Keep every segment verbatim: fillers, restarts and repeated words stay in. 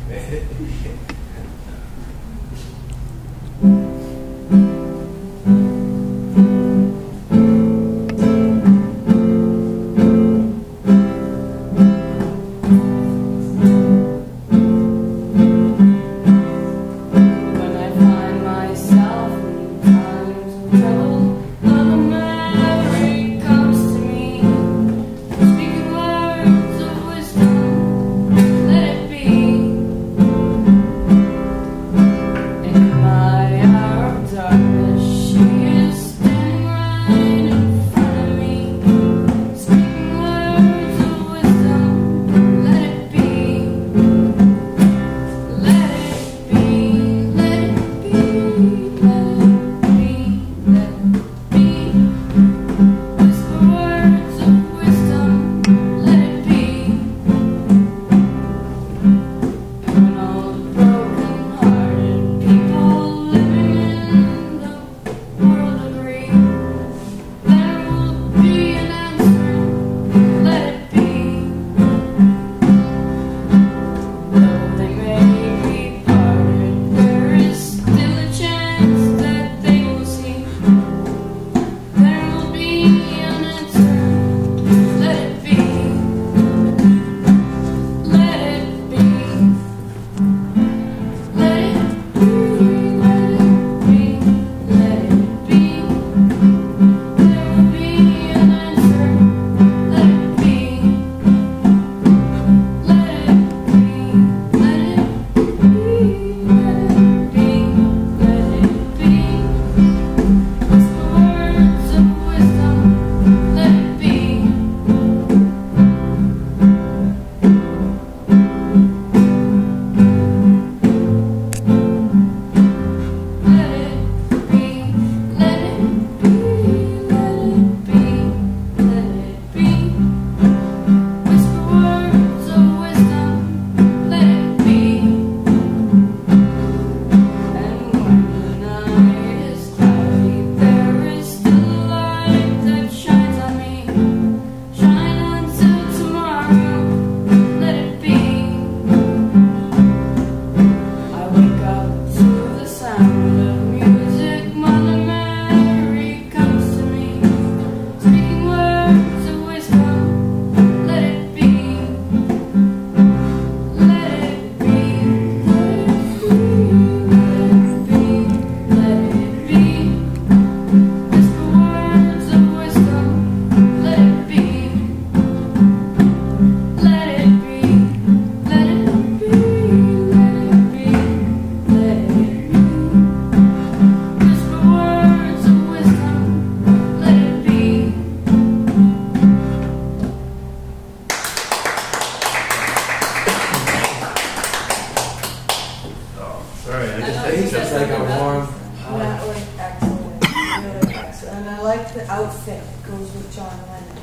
outfit goes with John Lennon.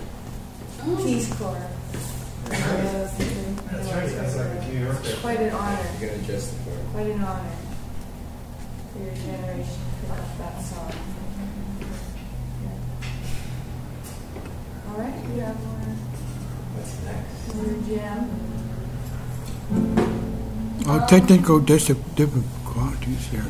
Oh. Peace Corps. That's right, that's like a New Yorker. Quite an honor. You gotta adjust the chord. Quite an honor for your generation to pick up that song. Yeah. All right, you have more. What's next? More jam. Oh, technical dis- difficulties here.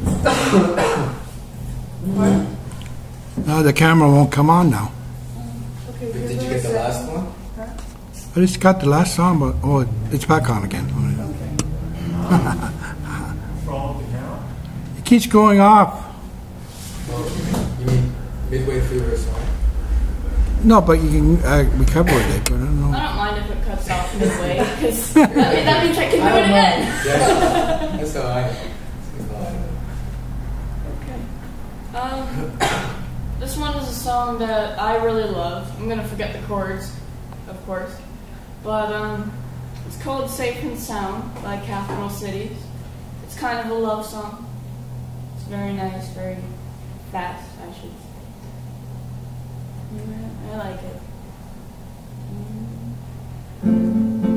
What? No, the camera won't come on now. Okay, Did you get the last one? Huh? I just got the last song, but oh, it's back on again. It keeps going off. Oh, you mean midway through her song? No, but you can uh, recover it. But I don't know. I don't mind if it cuts off midway, because that, that means I can do it again. Yeah, that's how I know. Okay. Um, this one is a song that I really love. I'm gonna forget the chords, of course, but um, it's called "Safe and Sound" by Capital Cities. It's kind of a love song. It's very nice, very fast, I should say. I like it.